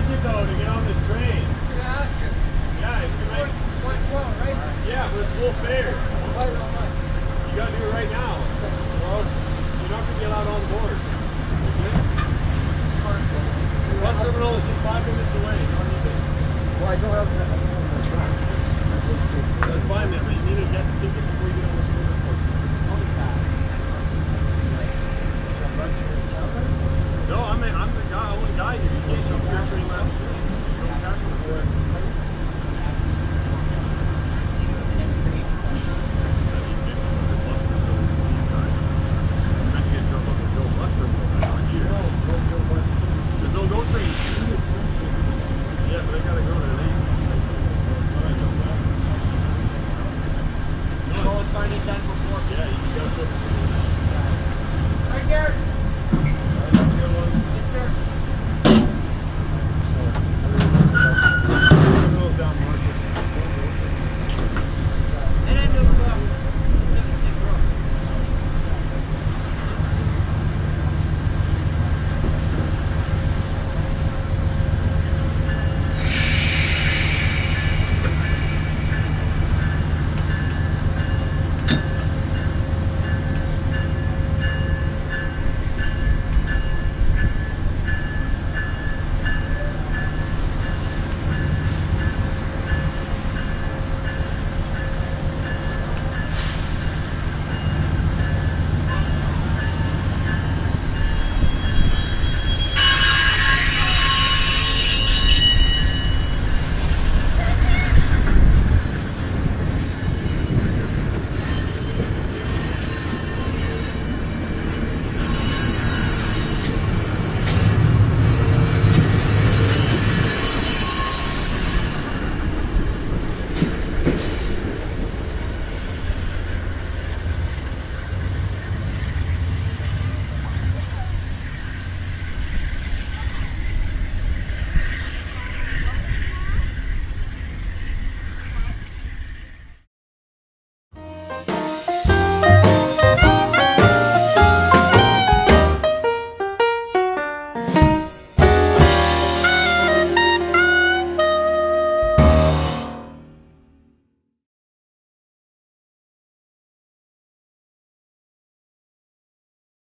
ticket though to get on this train. I asked you. Yeah, it's gonna make, 112, right? yeah, but it's full fare. Right on mine. You gotta do it right now, or else you're not gonna be allowed on board. Okay? Bus terminal is just 5 minutes away. You don't need to. Well, I don't have that. That's fine then, but you need to get the ticket before you get on the board. No, I'm the guy. I wouldn't guide you. In case